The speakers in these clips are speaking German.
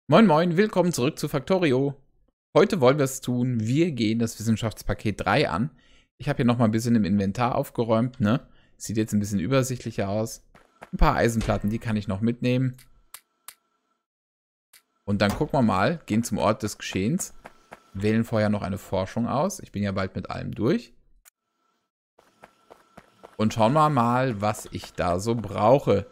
Moin Moin, willkommen zurück zu Factorio. Heute wollen wir es tun, wir gehen das Wissenschaftspaket 3 an. Ich habe hier nochmal ein bisschen im Inventar aufgeräumt, ne? Sieht jetzt ein bisschen übersichtlicher aus. Ein paar Eisenplatten, die kann ich noch mitnehmen. Und dann gucken wir mal, gehen zum Ort des Geschehens, wählen vorher noch eine Forschung aus. Ich bin ja bald mit allem durch. Und schauen wir mal, was ich da so brauche.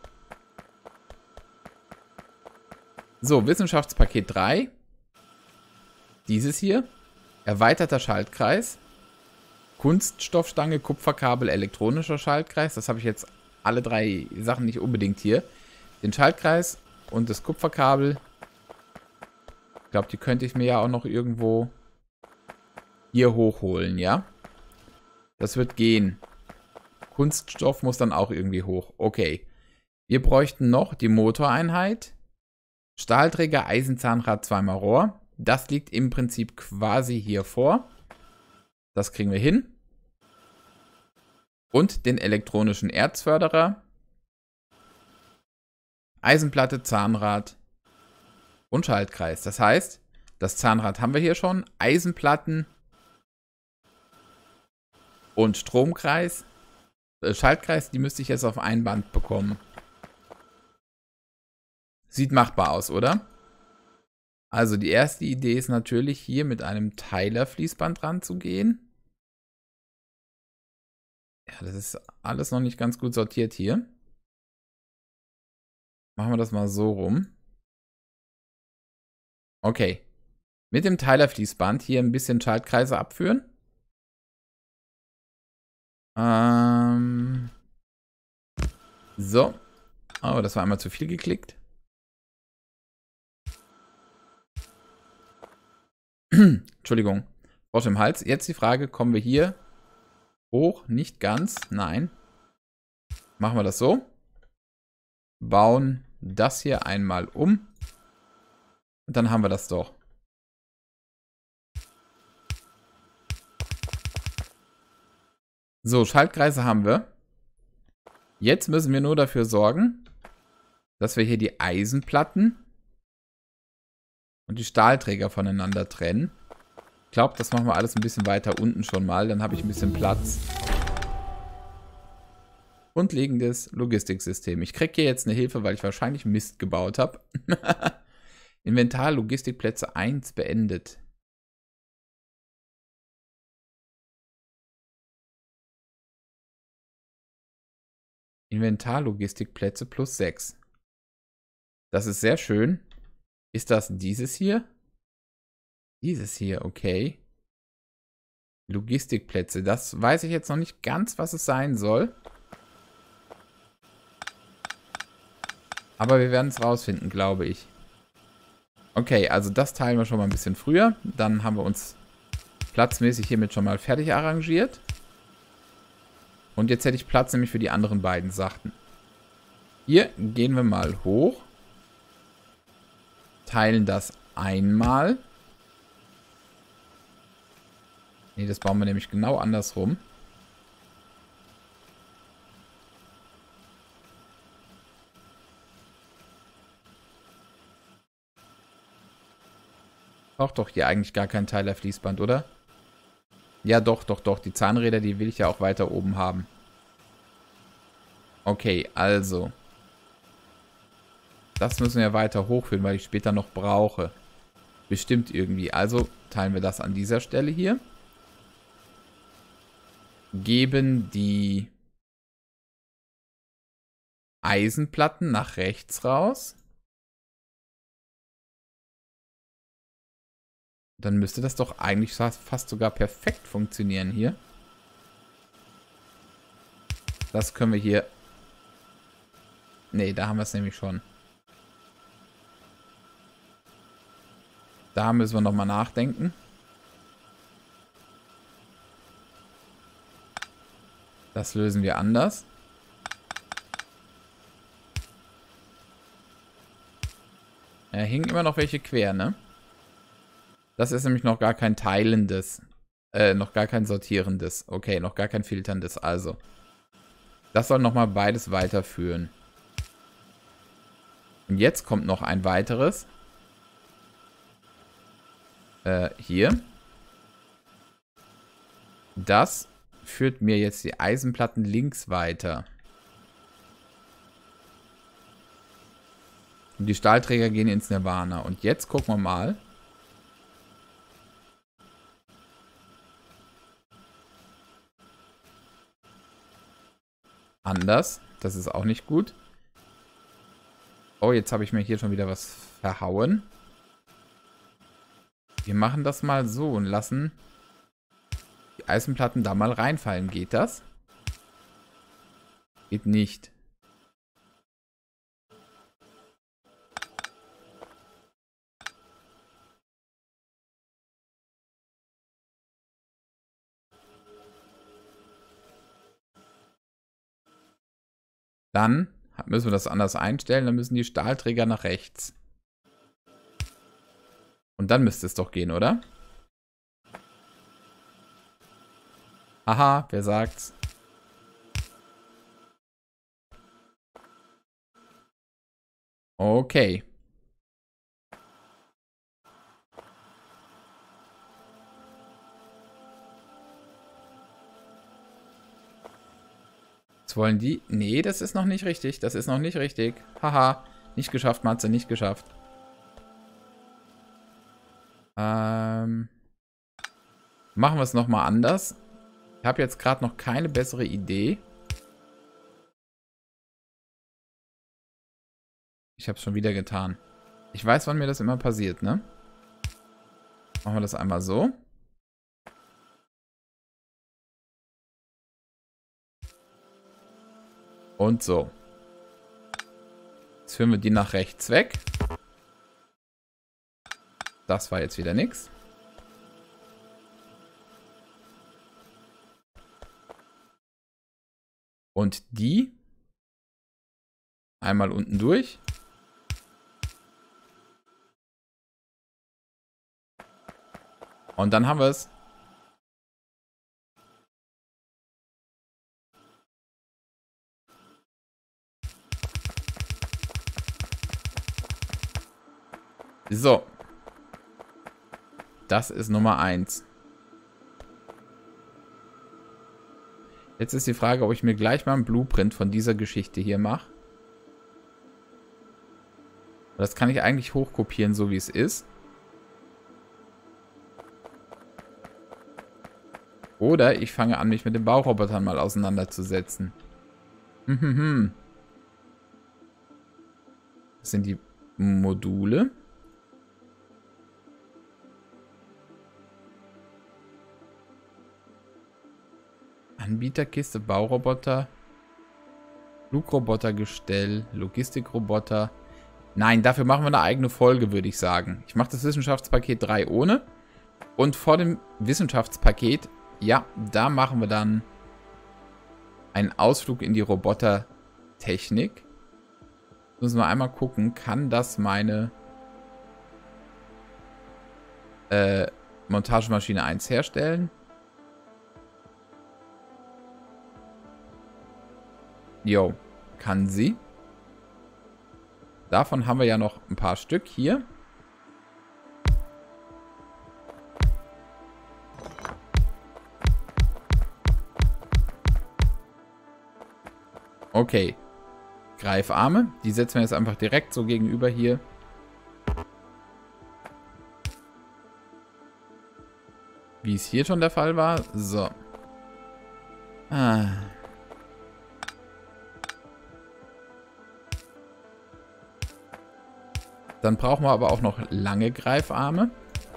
So, Wissenschaftspaket 3. Dieses hier. Erweiterter Schaltkreis. Kunststoffstange, Kupferkabel, elektronischer Schaltkreis. Das habe ich jetzt alle drei Sachen nicht unbedingt hier. Den Schaltkreis und das Kupferkabel. Ich glaube, die könnte ich mir ja auch noch irgendwo hier hochholen, ja? Das wird gehen. Kunststoff muss dann auch irgendwie hoch. Okay. Wir bräuchten noch die Motoreinheit. Stahlträger, Eisenzahnrad, zweimal Rohr. Das liegt im Prinzip quasi hier vor. Das kriegen wir hin. Und den elektronischen Erzförderer. Eisenplatte, Zahnrad und Schaltkreis. Das heißt, das Zahnrad haben wir hier schon. Eisenplatten und Stromkreis. Schaltkreis, die müsste ich jetzt auf ein Band bekommen. Sieht machbar aus, oder? Also die erste Idee ist natürlich, hier mit einem Teilerfließband ranzugehen. Ja, das ist alles noch nicht ganz gut sortiert hier. Machen wir das mal so rum. Okay. Mit dem Teilerfließband hier ein bisschen Schaltkreise abführen. So. Oh, das war einmal zu viel geklickt. Entschuldigung. Frosch im Hals. Jetzt die Frage, kommen wir hier hoch? Nicht ganz. Nein. Machen wir das so. Bauen das hier einmal um. Und dann haben wir das doch. So, Schaltkreise haben wir. Jetzt müssen wir nur dafür sorgen, dass wir hier die Eisenplatten und die Stahlträger voneinander trennen. Ich glaube, das machen wir alles ein bisschen weiter unten schon mal. Dann habe ich ein bisschen Platz. Grundlegendes Logistiksystem. Ich kriege hier jetzt eine Hilfe, weil ich wahrscheinlich Mist gebaut habe. Inventar Logistikplätze 1 beendet. Inventar Logistikplätze plus 6. Das ist sehr schön. Ist das dieses hier? Dieses hier, okay. Logistikplätze. Das weiß ich jetzt noch nicht ganz, was es sein soll. Aber wir werden es rausfinden, glaube ich. Okay, also das teilen wir schon mal ein bisschen früher. Dann haben wir uns platzmäßig hiermit schon mal fertig arrangiert. Und jetzt hätte ich Platz nämlich für die anderen beiden Sachen. Hier gehen wir mal hoch. Teilen das einmal. Ne, das bauen wir nämlich genau andersrum. Braucht doch hier eigentlich gar kein Teilerfließband, oder? Ja, doch. Die Zahnräder, die will ich ja auch weiter oben haben. Okay, also. Das müssen wir weiter hochführen, weil ich später noch brauche. Bestimmt irgendwie. Also teilen wir das an dieser Stelle hier. Geben die Eisenplatten nach rechts raus. Dann müsste das doch eigentlich fast sogar perfekt funktionieren hier. Das können wir hier... Ne, da haben wir es nämlich schon. Da müssen wir nochmal nachdenken. Das lösen wir anders. Da hingen immer noch welche quer, ne? Das ist nämlich noch gar kein teilendes. Noch gar kein sortierendes. Okay, noch gar kein filterndes. Also. Das soll nochmal beides weiterführen. Und jetzt kommt noch ein weiteres. Hier. Das führt mir jetzt die Eisenplatten links weiter. Und die Stahlträger gehen ins Nirvana. Und jetzt gucken wir mal. Anders. Das ist auch nicht gut. Oh, jetzt habe ich mir hier schon wieder was verhauen. Wir machen das mal so und lassen die Eisenplatten da mal reinfallen. Geht das? Geht nicht. Dann müssen wir das anders einstellen. Dann müssen die Stahlträger nach rechts. Und dann müsste es doch gehen, oder? Aha, wer sagt's? Okay. Jetzt wollen die... Nee, das ist noch nicht richtig. Das ist noch nicht richtig. Haha. Nicht geschafft, Matze. Nicht geschafft. Machen wir es nochmal anders. Ich habe jetzt gerade noch keine bessere Idee. Ich habe es schon wieder getan. Ich weiß, wann mir das immer passiert, ne? Machen wir das einmal so. Und so. Jetzt führen wir die nach rechts weg. Das war jetzt wieder nix. Und die einmal unten durch. Und dann haben wir es. So. Das ist Nummer 1. Jetzt ist die Frage, ob ich mir gleich mal einen Blueprint von dieser Geschichte hier mache. Das kann ich eigentlich hochkopieren, so wie es ist. Oder ich fange an, mich mit den Baurobotern mal auseinanderzusetzen. Das sind die Module. Anbieterkiste, Bauroboter, Flugrobotergestell, Logistikroboter. Nein, dafür machen wir eine eigene Folge, würde ich sagen. Ich mache das Wissenschaftspaket 3 ohne. Und vor dem Wissenschaftspaket, ja, da machen wir dann einen Ausflug in die Robotertechnik. Müssen wir einmal gucken, kann das meine Montagemaschine 1 herstellen? Jo, kann sie. Davon haben wir ja noch ein paar Stück hier. Okay. Greifarme. Die setzen wir jetzt einfach direkt so gegenüber hier. Wie es hier schon der Fall war. So. Dann brauchen wir aber auch noch lange Greifarme.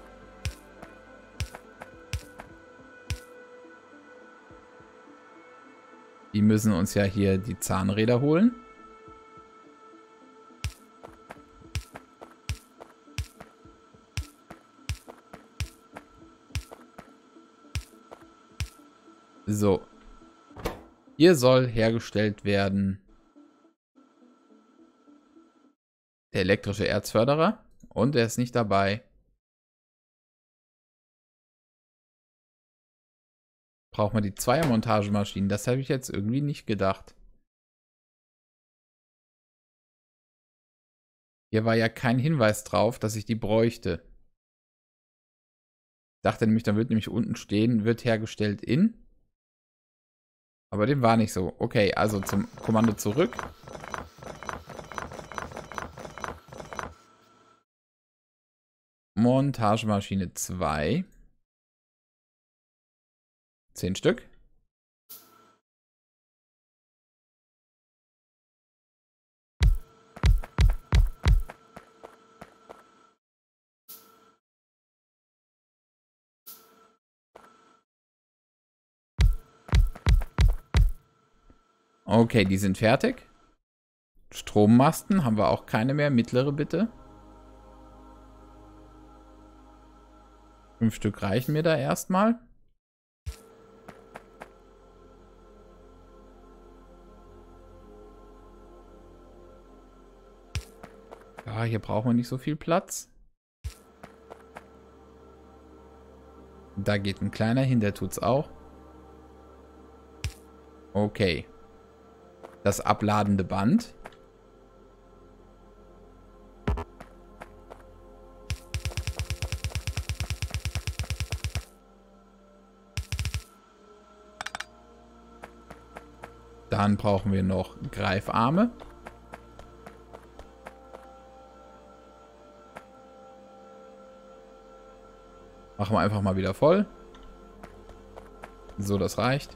Die müssen uns ja hier die Zahnräder holen. So. Hier soll hergestellt werden der elektrische Erzförderer. Und er ist nicht dabei. Braucht man die Zweiermontagemaschinen. Das habe ich jetzt irgendwie nicht gedacht. Hier war ja kein Hinweis drauf, dass ich die bräuchte. Dachte nämlich, dann wird nämlich unten stehen, wird hergestellt in. Aber dem war nicht so. Okay, also zum Kommando zurück. Montagemaschine 2. 10 Stück. Okay, die sind fertig. Strommasten haben wir auch keine mehr. Mittlere bitte. 5 Stück reichen mir da erstmal. Ja, hier brauchen wir nicht so viel Platz. Da geht ein kleiner hin, der tut's auch. Okay. Das abladende Band. Dann brauchen wir noch Greifarme. Machen wir einfach mal wieder voll. So, das reicht.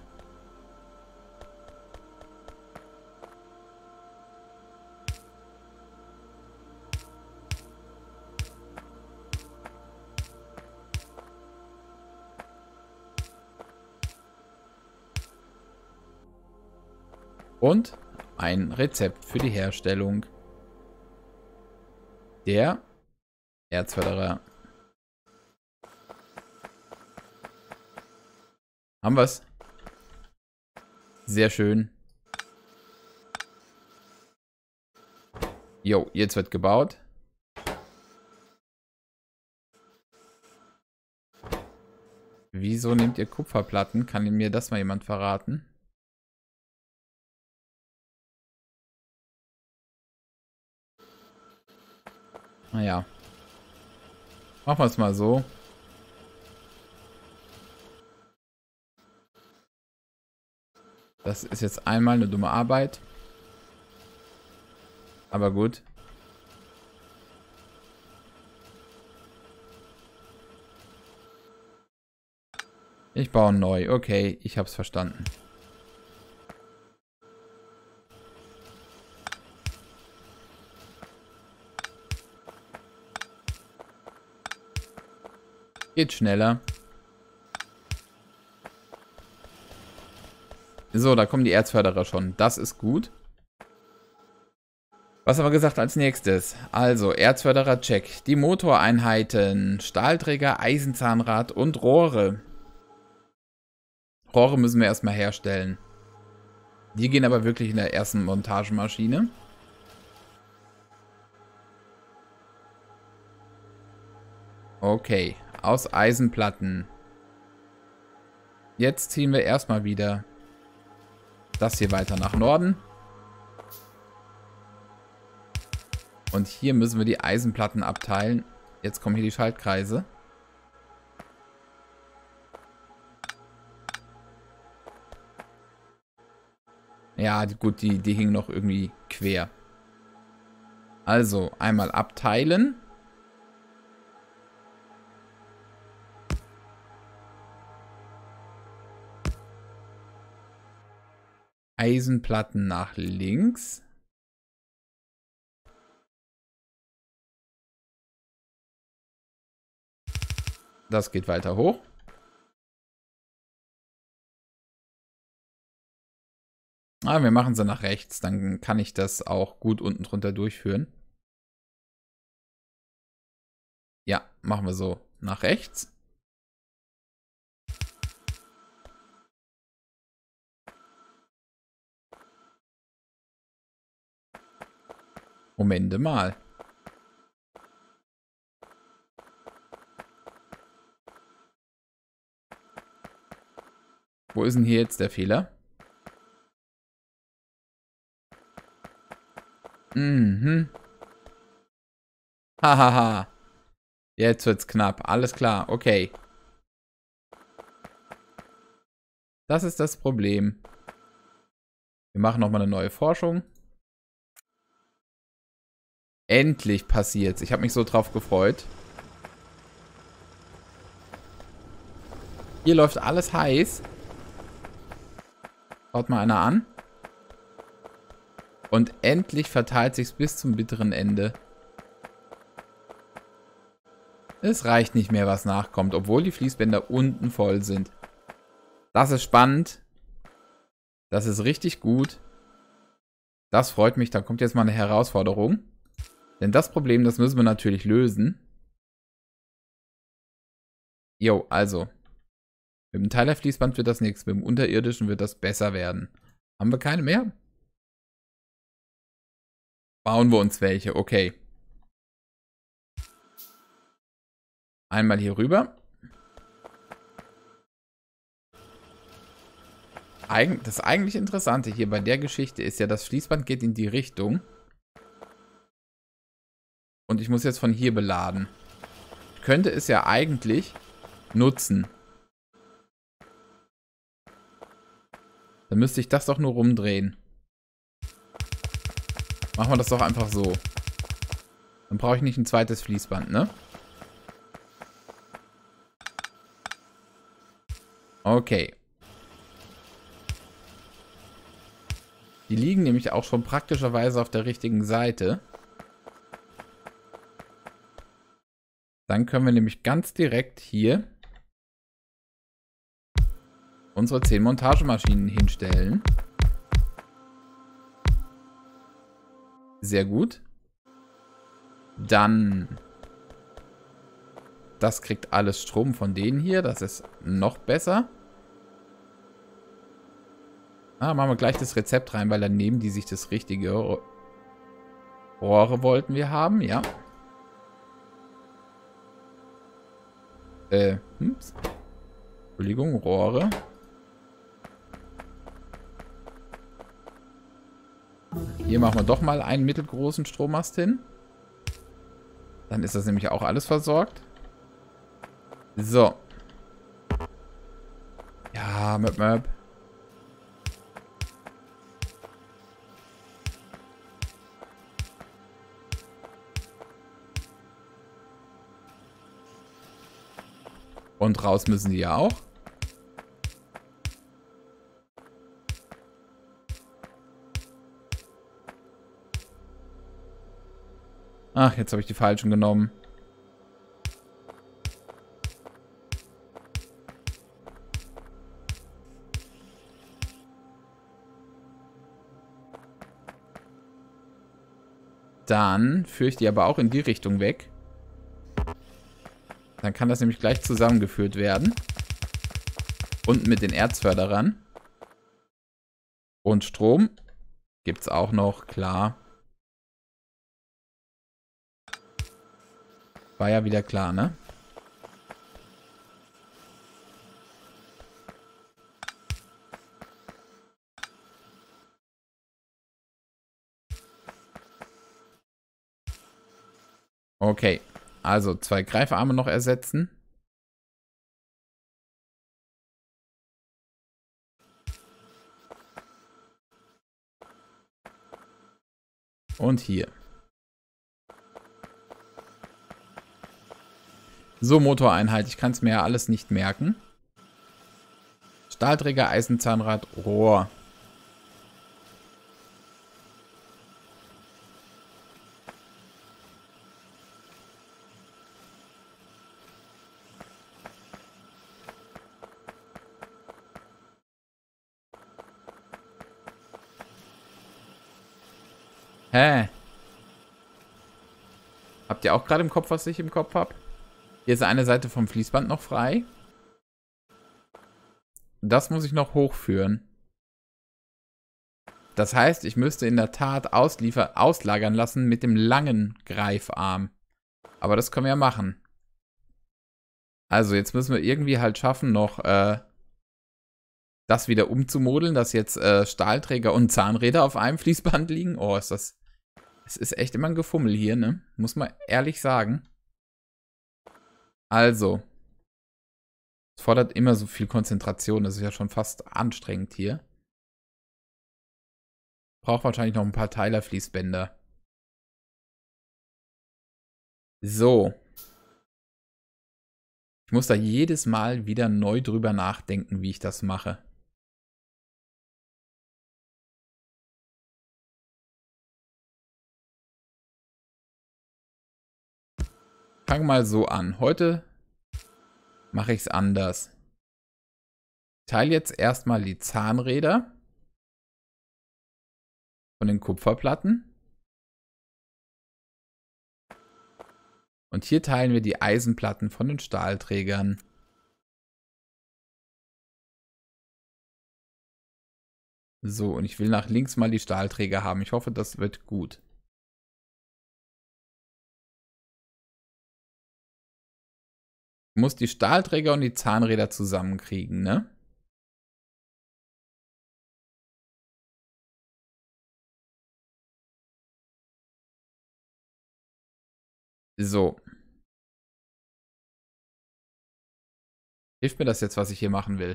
Und ein Rezept für die Herstellung der Erzförderer. Haben wir es? Sehr schön. Jo, jetzt wird gebaut. Wieso nehmt ihr Kupferplatten? Kann mir das mal jemand verraten? Naja. Machen wir es mal so. Das ist jetzt einmal eine dumme Arbeit. Aber gut. Ich baue neu. Okay, ich hab's verstanden. Geht schneller. So, da kommen die Erzförderer schon. Das ist gut. Was haben wir gesagt als nächstes? Also, Erzförderer check. Die Motoreinheiten, Stahlträger, Eisenzahnrad und Rohre. Rohre müssen wir erstmal herstellen. Die gehen aber wirklich in der ersten Montagemaschine. Okay, aus Eisenplatten. Jetzt ziehen wir erstmal wieder das hier weiter nach Norden. Und hier müssen wir die Eisenplatten abteilen. Jetzt kommen hier die Schaltkreise. Ja, gut, die hingen noch irgendwie quer. Also, einmal abteilen. Eisenplatten nach links. Das geht weiter hoch. Ah, wir machen sie nach rechts. Dann kann ich das auch gut unten drunter durchführen. Ja, machen wir so. Nach rechts. Momente mal. Wo ist denn hier jetzt der Fehler? Mhm. Hahaha. Jetzt wird's knapp. Alles klar. Okay. Das ist das Problem. Wir machen nochmal eine neue Forschung. Endlich passiert's. Ich habe mich so drauf gefreut. Hier läuft alles heiß. Schaut mal einer an. Und endlich verteilt sich's bis zum bitteren Ende. Es reicht nicht mehr, was nachkommt, obwohl die Fließbänder unten voll sind. Das ist spannend. Das ist richtig gut. Das freut mich. Da kommt jetzt mal eine Herausforderung. Denn das Problem, das müssen wir natürlich lösen. Jo, also. Mit dem Teilerfließband wird das nichts. Mit dem unterirdischen wird das besser werden. Haben wir keine mehr? Bauen wir uns welche. Okay. Einmal hier rüber. Das eigentlich Interessante hier bei der Geschichte ist ja, das Fließband geht in die Richtung. Und ich muss jetzt von hier beladen. Ich könnte es ja eigentlich nutzen. Dann müsste ich das doch nur rumdrehen. Machen wir das doch einfach so. Dann brauche ich nicht ein zweites Fließband, ne? Okay. Die liegen nämlich auch schon praktischerweise auf der richtigen Seite. Dann können wir nämlich ganz direkt hier unsere 10 Montagemaschinen hinstellen. Sehr gut. Dann, das kriegt alles Strom von denen hier. Das ist noch besser. Machen wir gleich das Rezept rein, weil dann nehmen die sich das richtige. Rohre wollten wir haben, ja. Entschuldigung, Rohre. Hier machen wir doch mal einen mittelgroßen Strommast hin. Dann ist das nämlich auch alles versorgt. So. Ja, Möp. Und raus müssen die ja auch. Ach, jetzt habe ich die falschen genommen. Dann führe ich die aber auch in die Richtung weg. Dann kann das nämlich gleich zusammengeführt werden. Unten mit den Erzförderern. Und Strom gibt es auch noch, klar. War ja wieder klar, ne? Okay, also 2 Greifarme noch ersetzen. Und hier. So, Motoreinheit. Ich kann es mir ja alles nicht merken. Stahlträger, Eisenzahnrad, Rohr. Hä? Habt ihr auch gerade im Kopf, was ich im Kopf habe? Hier ist eine Seite vom Fließband noch frei. Das muss ich noch hochführen. Das heißt, ich müsste in der Tat auslagern lassen mit dem langen Greifarm. Aber das können wir ja machen. Also jetzt müssen wir irgendwie halt schaffen, noch das wieder umzumodeln, dass jetzt Stahlträger und Zahnräder auf einem Fließband liegen. Oh, ist das... Es ist echt immer ein Gefummel hier, ne? Muss man ehrlich sagen. Also. Es fordert immer so viel Konzentration. Das ist ja schon fast anstrengend hier. Braucht wahrscheinlich noch ein paar Teilerfließbänder. So. Ich muss da jedes Mal wieder neu drüber nachdenken, wie ich das mache. Fang mal so an. Heute mache ich es anders. Ich teile jetzt erstmal die Zahnräder von den Kupferplatten. Und hier teilen wir die Eisenplatten von den Stahlträgern. So, und ich will nach links mal die Stahlträger haben. Ich hoffe, das wird gut. Ich muss die Stahlträger und die Zahnräder zusammenkriegen, ne? So. Hilft mir das jetzt, was ich hier machen will?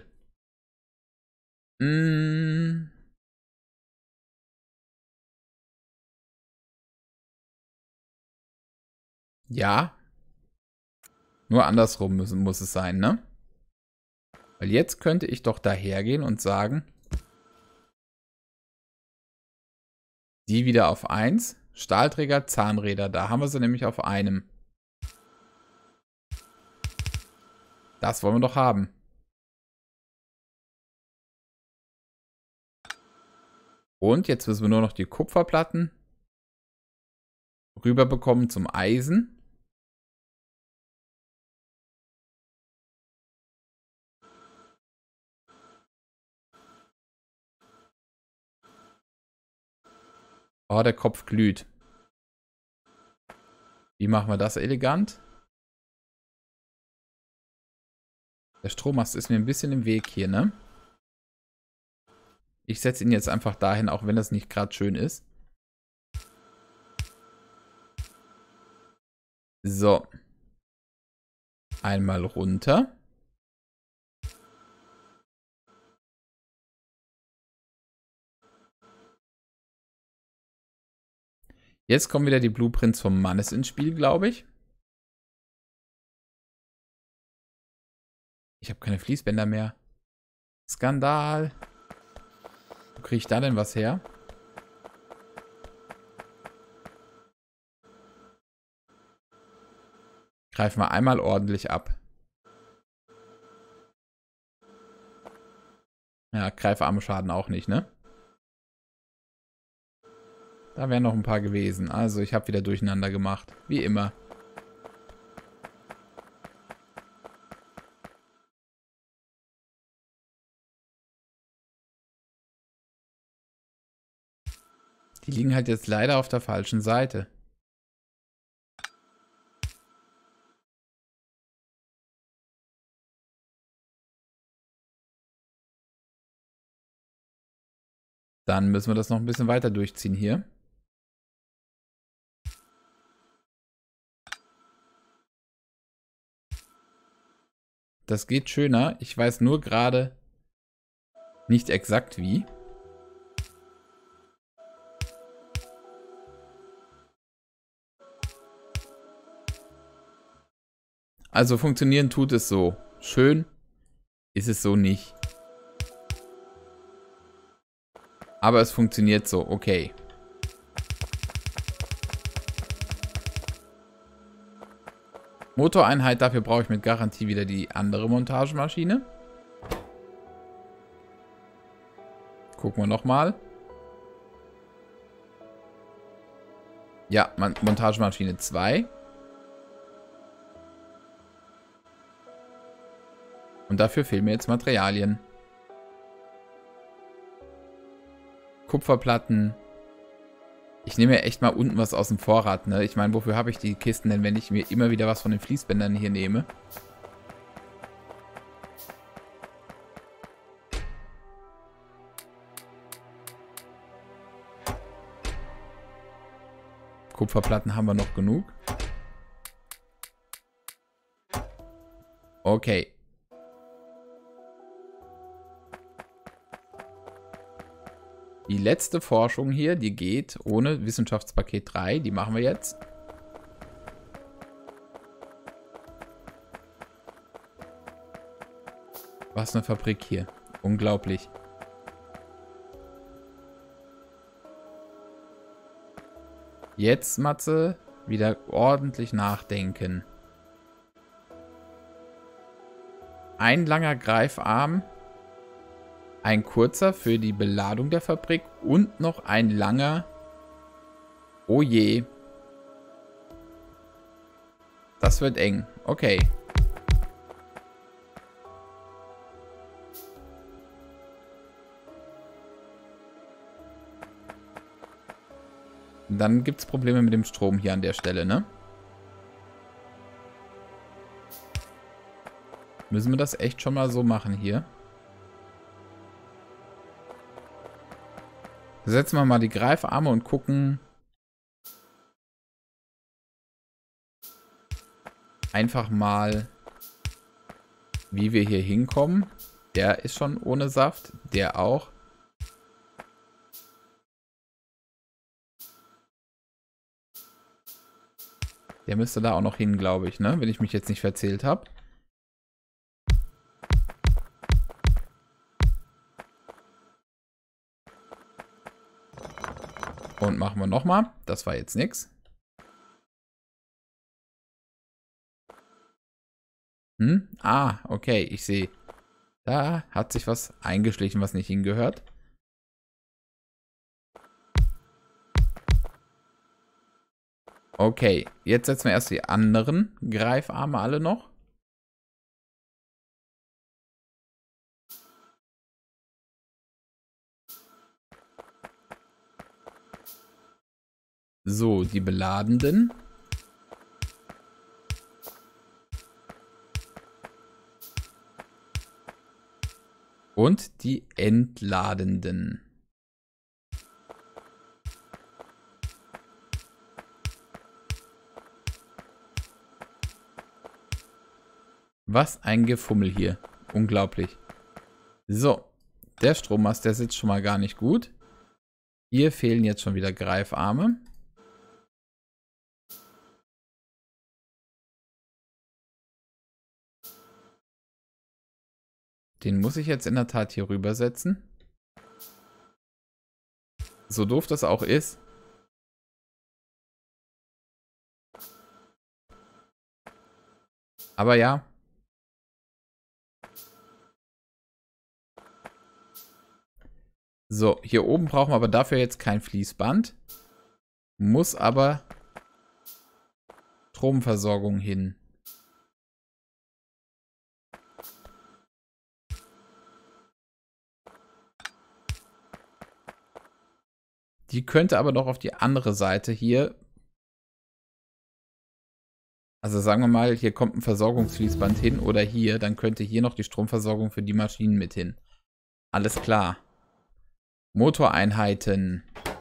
Ja. Nur andersrum muss es sein, ne? Weil jetzt könnte ich doch dahergehen und sagen, die wieder auf 1. Stahlträger, Zahnräder. Da haben wir sie nämlich auf einem. Das wollen wir doch haben. Und jetzt müssen wir nur noch die Kupferplatten rüberbekommen zum Eisen. Oh, der Kopf glüht. Wie machen wir das elegant? Der Strommast ist mir ein bisschen im Weg hier, ne? Ich setze ihn jetzt einfach dahin, auch wenn das nicht gerade schön ist. So. Einmal runter. Jetzt kommen wieder die Blueprints vom Mannes ins Spiel, glaube ich. Ich habe keine Fließbänder mehr. Skandal. Wo kriege ich da denn was her? Greifen wir einmal ordentlich ab. Ja, Greifarmschaden auch nicht, ne? Da wären noch ein paar gewesen. Also ich habe wieder durcheinander gemacht. Wie immer. Die liegen halt jetzt leider auf der falschen Seite. Dann müssen wir das noch ein bisschen weiter durchziehen hier. Das geht schöner. Ich weiß nur gerade nicht exakt wie. Also funktionieren tut es so. Schön ist es so nicht. Aber es funktioniert so. Okay. Motoreinheit, dafür brauche ich mit Garantie wieder die andere Montagemaschine. Gucken wir nochmal. Ja, Montagemaschine 2. Und dafür fehlen mir jetzt Materialien. Kupferplatten. Ich nehme ja echt mal unten was aus dem Vorrat, ne? Ich meine, wofür habe ich die Kisten denn, wenn ich mir immer wieder was von den Fließbändern hier nehme? Kupferplatten haben wir noch genug. Okay. Die letzte Forschung hier, die geht ohne Wissenschaftspaket 3. Die machen wir jetzt. Was eine Fabrik hier. Unglaublich. Jetzt, Matze, wieder ordentlich nachdenken. Ein langer Greifarm, ein kurzer für die Beladung der Fabrik und noch ein langer. Oh je. Das wird eng. Okay. Dann gibt es Probleme mit dem Strom hier an der Stelle, ne? Müssen wir das echt schon mal so machen hier? Setzen wir mal die Greifarme und gucken. Einfach mal, wie wir hier hinkommen. Der ist schon ohne Saft. Der auch. Der müsste da auch noch hin, glaube ich, ne? Wenn ich mich jetzt nicht verzählt habe. Und machen wir nochmal. Das war jetzt nichts. Ah, okay, ich sehe. Da hat sich was eingeschlichen, was nicht hingehört. Okay, jetzt setzen wir erst die anderen Greifarme alle noch. So, die beladenden. Und die entladenden. Was ein Gefummel hier. Unglaublich. So, der Strommast, der sitzt schon mal gar nicht gut. Hier fehlen jetzt schon wieder Greifarme. Den muss ich jetzt in der Tat hier rübersetzen. So doof das auch ist. Aber ja. So, hier oben brauchen wir aber dafür jetzt kein Fließband. Muss aber Stromversorgung hin. Die könnte aber doch auf die andere Seite hier. Also sagen wir mal, hier kommt ein Versorgungsfließband hin oder hier. Dann könnte hier noch die Stromversorgung für die Maschinen mit hin. Alles klar. Motoreinheiten.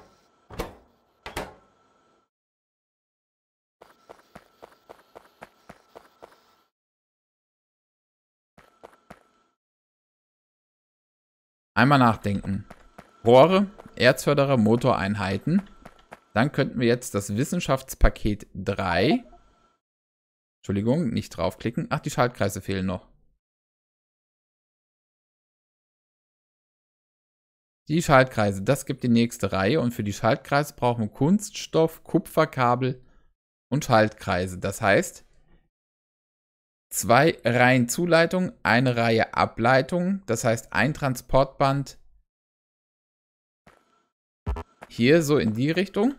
Einmal nachdenken. Rohre, Erzförderer, Motoreinheiten. Dann könnten wir jetzt das Wissenschaftspaket 3. Entschuldigung, nicht draufklicken. Ach, die Schaltkreise fehlen noch. Die Schaltkreise, das gibt die nächste Reihe. Und für die Schaltkreise brauchen wir Kunststoff, Kupferkabel und Schaltkreise. Das heißt, 2 Reihen Zuleitung, eine Reihe Ableitung. Das heißt, ein Transportband hier so in die Richtung.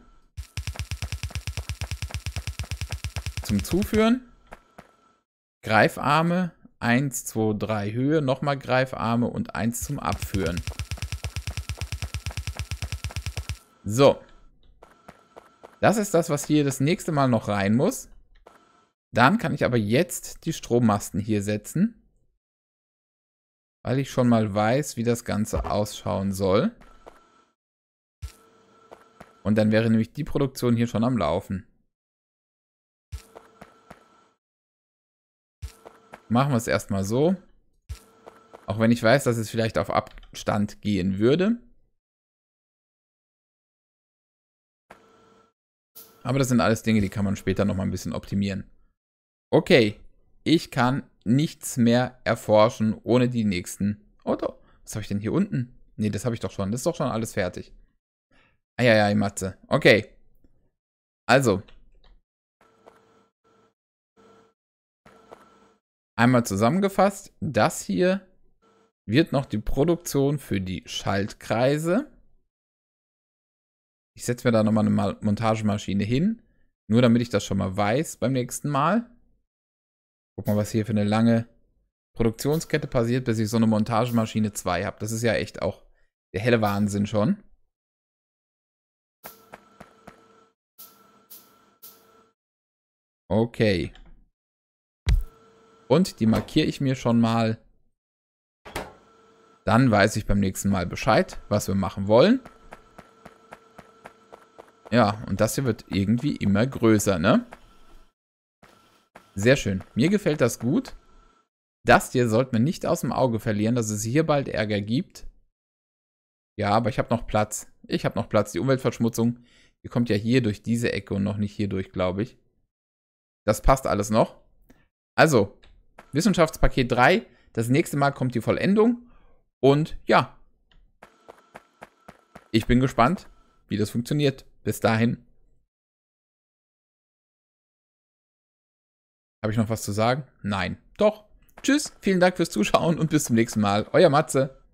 Zum Zuführen. Greifarme. 1, 2, 3 Höhe. Nochmal Greifarme und 1 zum Abführen. So. Das ist das, was hier das nächste Mal noch rein muss. Dann kann ich aber jetzt die Strommasten hier setzen. Weil ich schon mal weiß, wie das Ganze ausschauen soll. Und dann wäre nämlich die Produktion hier schon am Laufen. Machen wir es erstmal so. Auch wenn ich weiß, dass es vielleicht auf Abstand gehen würde. Aber das sind alles Dinge, die kann man später nochmal ein bisschen optimieren. Okay, ich kann nichts mehr erforschen ohne die nächsten... Oh, doch. Was habe ich denn hier unten? Nee, das habe ich doch schon. Das ist doch schon alles fertig. Eieiei, Matze. Okay. Also. Einmal zusammengefasst. Das hier wird noch die Produktion für die Schaltkreise. Ich setze mir da nochmal eine Montagemaschine hin. Nur damit ich das schon mal weiß beim nächsten Mal. Guck mal, was hier für eine lange Produktionskette passiert, bis ich so eine Montagemaschine 2 habe. Das ist ja echt auch der helle Wahnsinn schon. Okay. Und die markiere ich mir schon mal. Dann weiß ich beim nächsten Mal Bescheid, was wir machen wollen. Ja, und das hier wird irgendwie immer größer, ne? Sehr schön. Mir gefällt das gut. Das hier sollten wir nicht aus dem Auge verlieren, dass es hier bald Ärger gibt. Ja, aber ich habe noch Platz. Ich habe noch Platz. Die Umweltverschmutzung, die kommt ja hier durch diese Ecke und noch nicht hier durch, glaube ich. Das passt alles noch. Also, Wissenschaftspaket 3. Das nächste Mal kommt die Vollendung. Und ja, ich bin gespannt, wie das funktioniert. Bis dahin. Habe ich noch was zu sagen? Nein. Doch. Tschüss, vielen Dank fürs Zuschauen und bis zum nächsten Mal. Euer Matze.